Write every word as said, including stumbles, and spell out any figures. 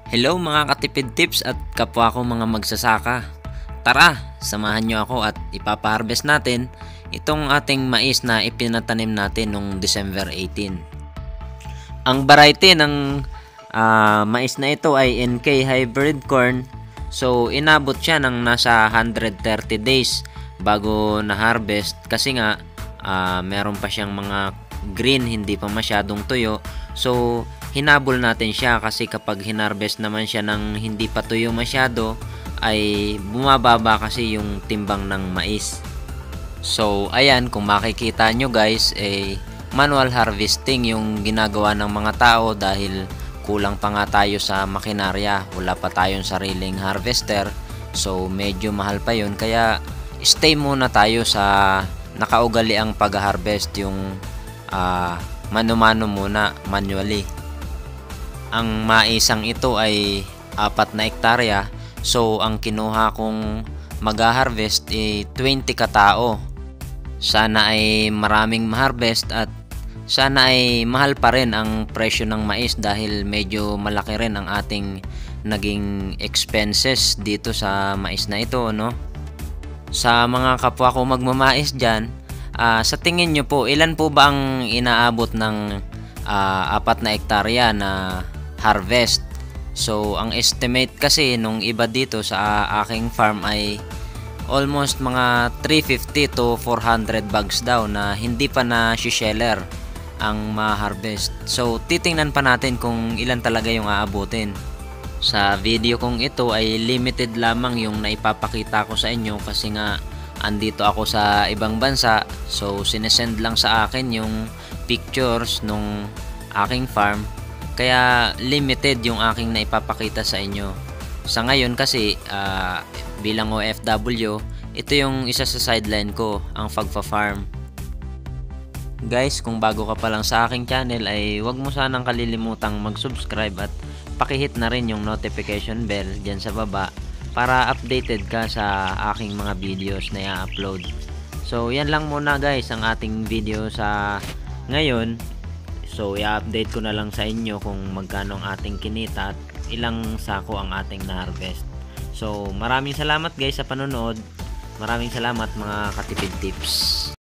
Hello mga katipid tips at kapwa ko mga magsasaka. Tara, samahan nyo ako at ipapaharvest natin itong ating mais na ipinatanim natin noong December eighteen. Ang variety ng uh, mais na ito ay N K Hybrid Corn. So inabot siya ng nasa one hundred thirty days bago na-harvest kasi nga uh, meron pa siyang mga green, hindi pa masyadong tuyo. So hinabol natin siya kasi kapag hinarvest naman siya ng hindi pa tuyo masyado ay bumababa kasi yung timbang ng mais. So ayan, kung makikita nyo guys, eh, manual harvesting yung ginagawa ng mga tao dahil kulang pa nga tayo sa makinarya, wala pa tayong sariling harvester. So medyo mahal pa yun, kaya stay muna tayo sa nakaugaliang pag-harvest, yung uh, mano-mano muna, manually. Ang maisang ito ay apat na hektarya. So ang kinuha kong mag-harvest ay twenty katao. Sana ay maraming ma-harvest at sana ay mahal pa rin ang presyo ng mais dahil medyo malaki rin ang ating naging expenses dito sa mais na ito, no? Sa mga kapwa ko magmamais dyan, uh, sa tingin nyo po, ilan po ba ang inaabot ng uh, apat na hektarya na harvest? So ang estimate kasi nung iba dito sa aking farm ay almost mga three fifty to four hundred bags daw na hindi pa na sheller ang ma-harvest. So titingnan pa natin kung ilan talaga yung aabutin. Sa video kong ito ay limited lamang yung naipapakita ko sa inyo kasi nga andito ako sa ibang bansa. So sinesend lang sa akin yung pictures nung aking farm, kaya limited yung aking naipapakita sa inyo. Sa ngayon kasi uh, bilang O F W, ito yung isa sa sideline ko, ang pagpa-farm. Guys, kung bago ka pa lang sa aking channel ay huwag mo sanang kalilimutang mag-subscribe at pakihit na rin yung notification bell dyan sa baba para updated ka sa aking mga videos na i-upload. So yan lang muna guys ang ating video sa ngayon. So i-update ko na lang sa inyo kung magkano ang ating kinita at ilang sako ang ating na-harvest. So maraming salamat guys sa panonood. Maraming salamat mga katipid tips.